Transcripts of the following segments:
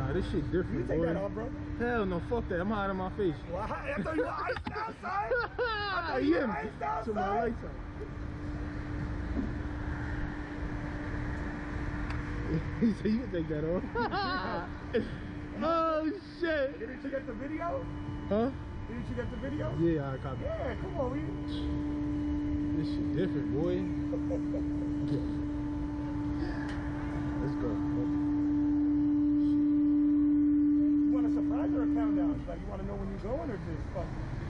Nah, this shit different, You take boy. that off, bro. Hell no, fuck that. I'm hiding my face. Well, I thought you were iced out, son. I thought you were iced out, To my son. lights out. He said you can take that off. Oh shit. Didn't you get the video? Huh? Didn't you get the video? Yeah, I copy. Yeah, come on, we. This shit different, boy. Let's go. You want a surprise or a countdown? Like, you want to know when you're going or just fuck?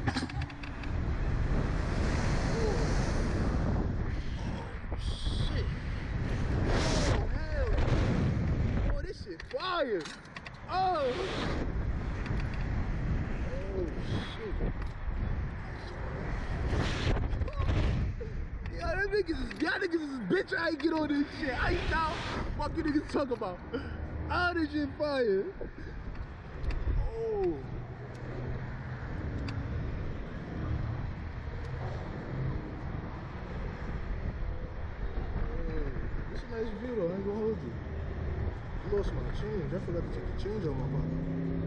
Shit. Oh, hell. Oh, this shit fire. Oh. Oh, shit. Y'all niggas is bitch. I ain't get on this shit. I ain't out. What you niggas talk about? Oh, this shit fire. Oh. It's a nice view though, I ain't gonna hold you. I lost my change. I forgot to take the change out of my pocket.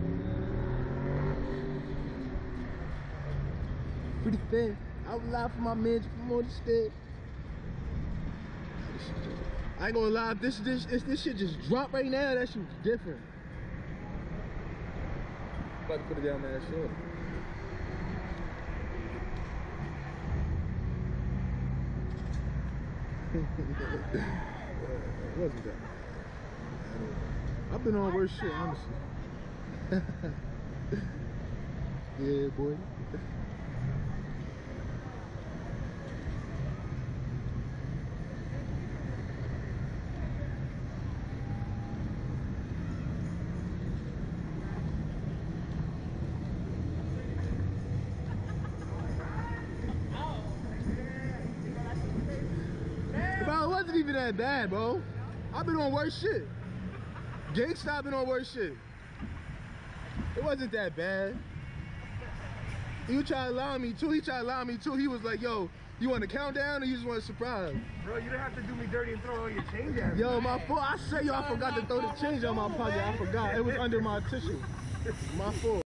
Pretty fair. I was live for my man from on the stage. I ain't gonna lie, if this shit just dropped right now, that shit's different. About to put it down that short. It wasn't that. I've been on worse shit, honestly. Yeah, boy. Bro, it wasn't even that bad, bro. I've been on worse shit. Gangsta been on worse shit. It wasn't that bad. He tried to lie on me too. He tried to lie on me too. He was like, yo, you want a countdown or you just want a surprise? Bro, you didn't have to do me dirty and throw all your change at me. Yo, my fault. I said, yo, I forgot to throw the change out my pocket. I forgot. It was under my tissue. My fault.